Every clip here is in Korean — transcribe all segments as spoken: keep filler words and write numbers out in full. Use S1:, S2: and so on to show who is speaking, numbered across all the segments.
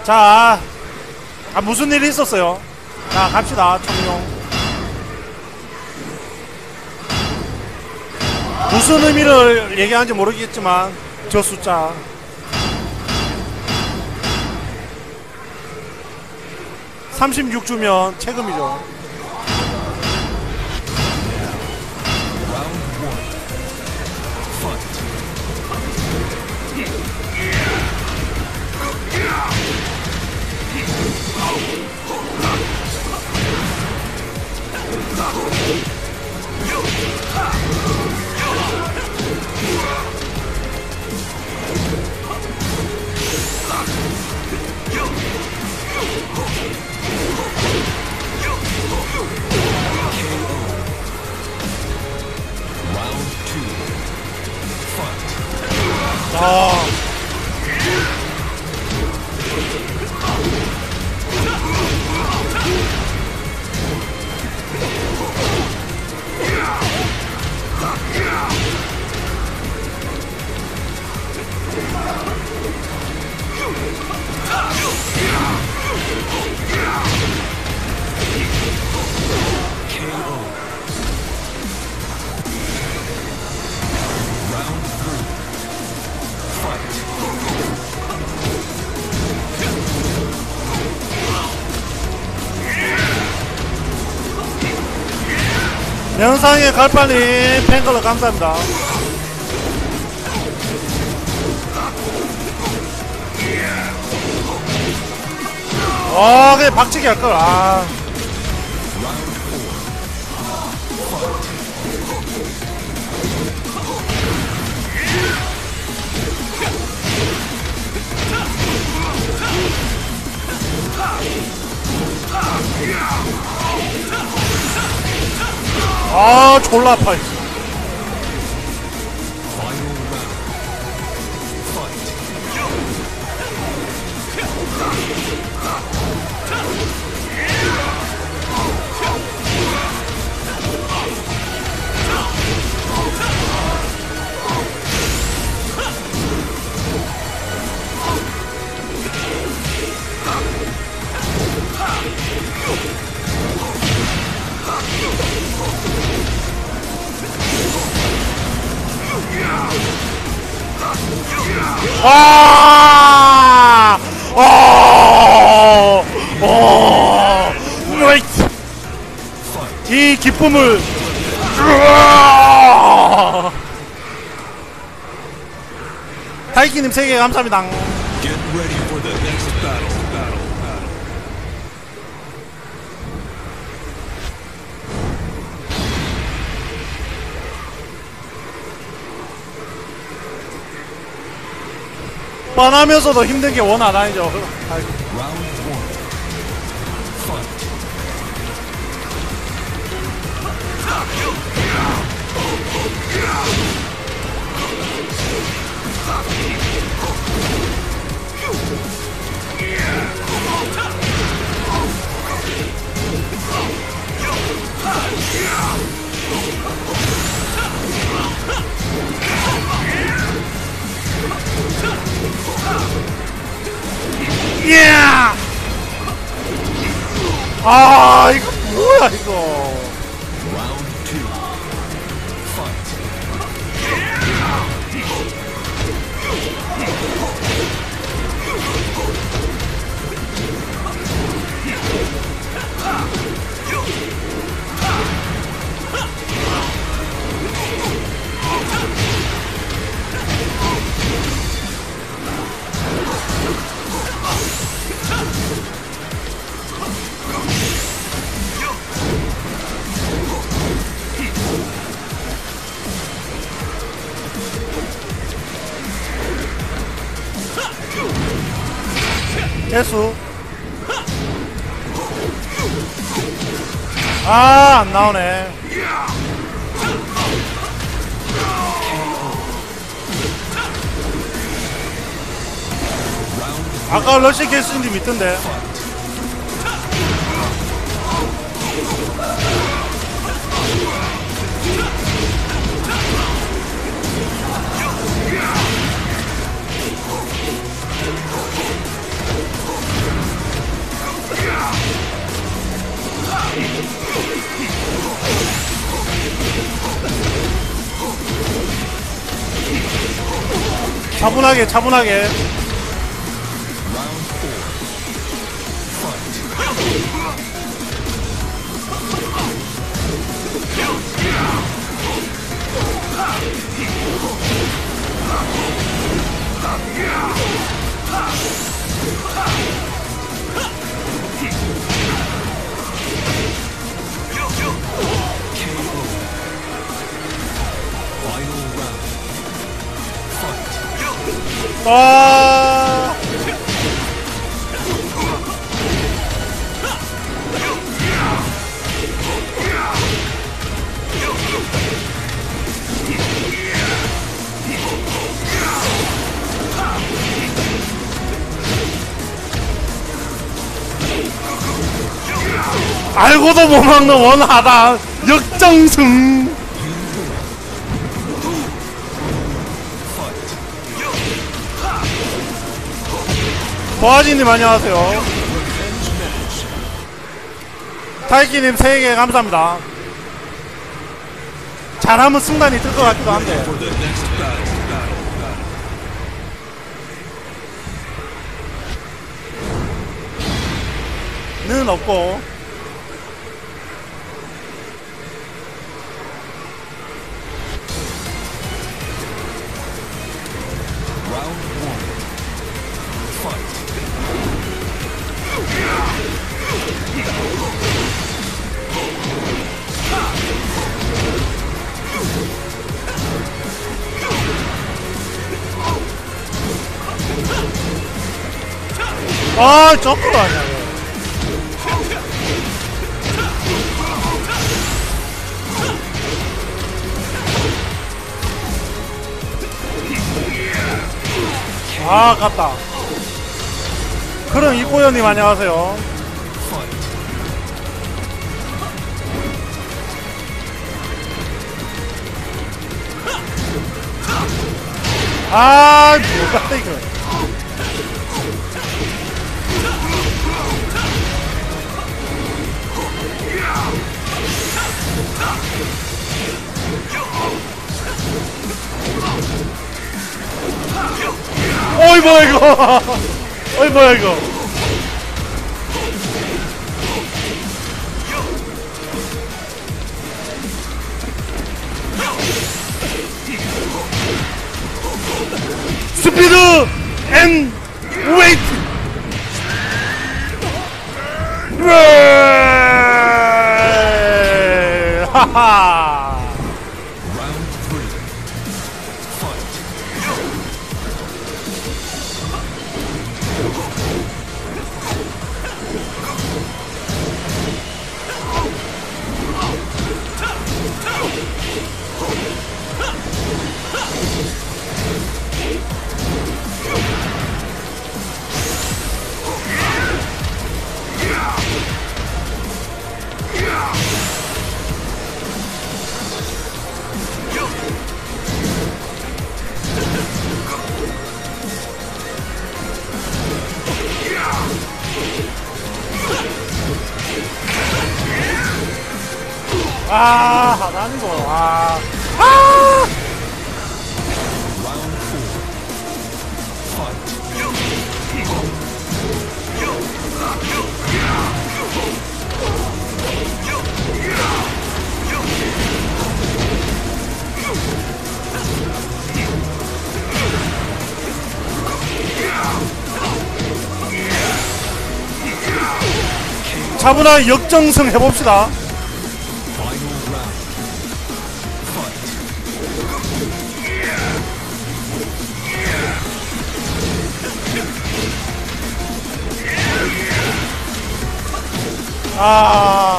S1: 자, 아, 무슨 일이 있었어요? 자, 갑시다. 청룡. 무슨 의미를 얘기하는지 모르겠지만 저 숫자 삼십육 주면 체금이죠. 아. 영상에 갈빨님 팬클럽 감사합니다. 어 그냥 박치기 할걸. 아 아 졸라 아파. 아! 어! 어! 이 기쁨을 다이키님 세 개 감사합니다. 뻔하면서도 힘든 게 원 안 아니죠. 예! 아 이거 뭐야 이거. 개수 아 안나오네. 아까 러시 개수인지 믿던데. 차분하게 차분하게. 아 알고도 못 막는 원하다 역정승. 보아지님 안녕하세요. 타이키님 세 개 감사합니다. 잘하면 승단이 뜰 것 같기도 한데. 는 없고. 아, 점프가 아니야. 아, 아깝다. 그럼 이뽀연님 안녕하세요. 아, 뭐가 이거. 어이 뭐야 이거. 어이 뭐야 이거. 스피드 앤 웨이트. 하하. 아, 하나는 거. 아, 아! 차분한 역정승 해봅시다. 아,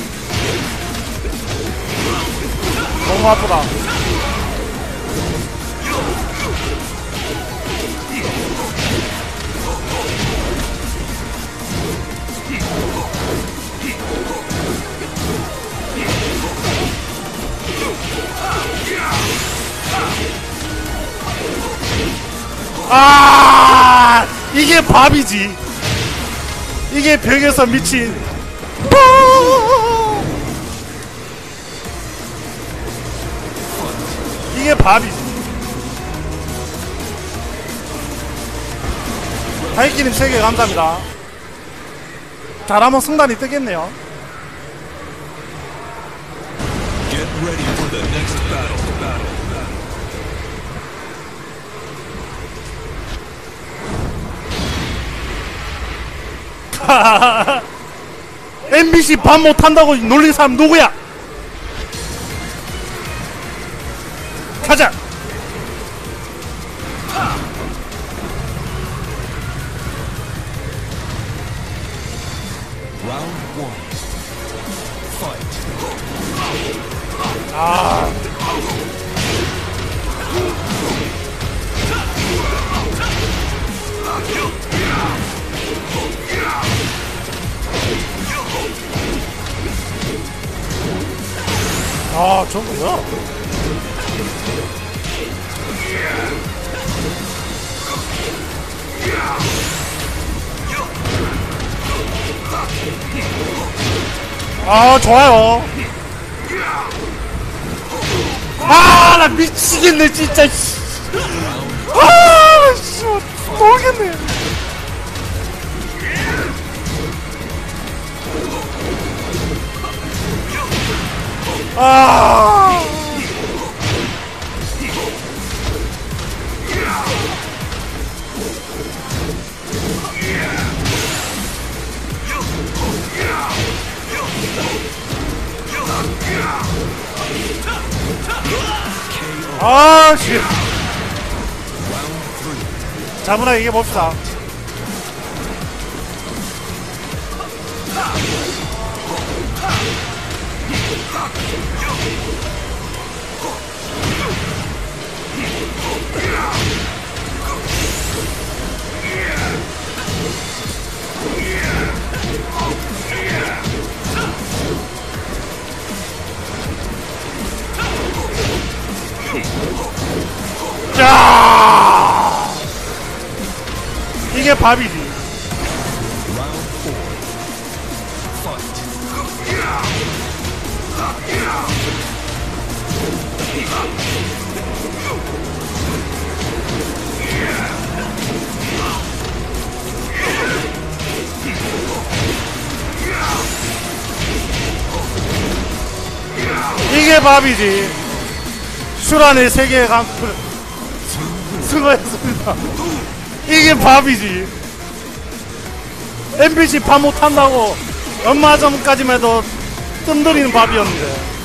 S1: 너무 아프다. 아, 이게 밥이지. 이게 벽에서 미친. 이게 밥이지. 다이키님 세 개 감사합니다. 잘하면 승단이 뜨겠네요.
S2: Get ready for the next battle. battle.
S1: 엠비씨 밥 못한다고 놀린 사람 누구야? 가자!
S2: Round one. Fight.
S1: 아. 아, 저거 뭐야? 아, 좋아요. 아, 나 미치겠네, 진짜. 아, 씨, 모르겠네. 아. 아, 씨. 자문아 이게 봅시다. 자, 이게 밥이지. 이게 밥이지. 슈란의 세계의 강풀 수고했습니다. 이게 밥이지. 엠비씨 밥 못한다고 얼마 전까지만 해도 뜸들이는 밥이었는데